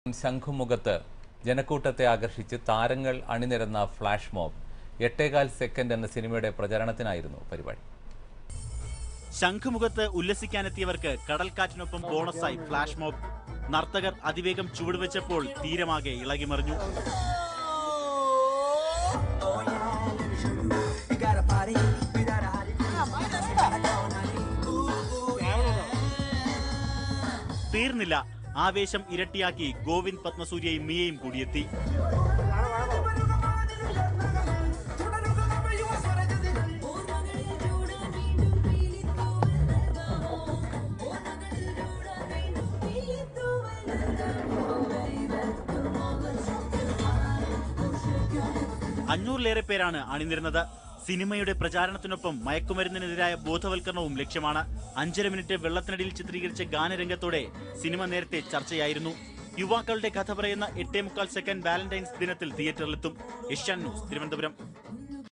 ശംഖുമുഖത്ത് ജനക്കൂട്ടത്തെ ആകർഷിച്ച് താരങ്ങൾ അണിനിരന്ന flash mob 8.25 second എന്ന സിനിമയുടെ പ്രചരണത്തിനായിരുന്നു പരിപാടി. ശംഖുമുഖത്ത് ഉല്ലസിക്കാനെത്തിയവർക്ക് കടൽക്കാറ്റിനൊപ്പം ബോണസായി ഫ്ലാഷ് മോബ്. നർത്തകർ അതിവേഗം ചുവടുവെച്ചപ്പോൾ തീരമാകെ ഇളകിമറിഞ്ഞു. തീർന്നില്ല, ആവേശം ഇരട്ടിയാക്കി ഗോവിന്ദ് പത്മസൂര്യയും മിയയും കൂടിയെത്തി. അഞ്ഞൂറിലേറെ പേരാണ് അണിനിരുന്നത്. സിനിമയുടെ പ്രചാരണത്തിനൊപ്പം മയക്കുമരുന്നിനെതിരായ ബോധവൽക്കരണവും ലക്ഷ്യമാണ്. 5.5 മിനിറ്റ് വെള്ളത്തിനടിയിൽ ചിത്രീകരിച്ച ഗാനരംഗത്തോടെ സിനിമ നേരത്തെ ചർച്ചയായിരുന്നു. യുവാക്കളുടെ കഥ പറയുന്ന 8.25 സെക്കൻഡ് വാലന്റൈൻസ് ദിനത്തിൽ തിയേറ്ററിലെത്തും. ഏഷ്യാനെറ്റ് ന്യൂസ്, തിരുവനന്തപുരം.